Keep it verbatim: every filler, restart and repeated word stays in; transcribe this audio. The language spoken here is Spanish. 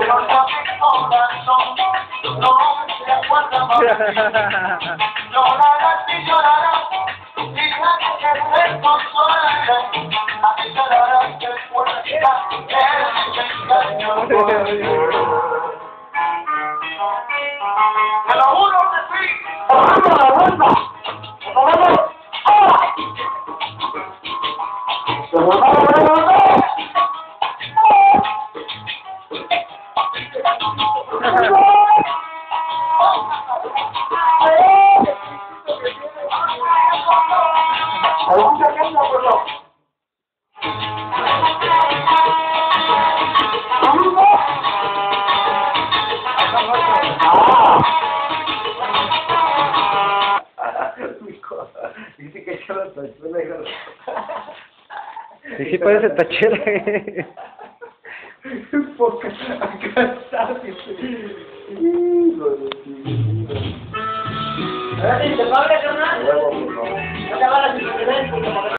pero ya mi corazón no se acuerda más. Llorarás y llorarás, y nadie que te consolará. Así llorarás que fuerza el engaño. Te lo juro que sí. ¡Aguanta, aguanta! ¡Aguanta! ¡Ah! Dice que yo lo tachuelo. Sí, sí parece tachera. Un poco cansado. ¿Te paga, carnal? No te va a la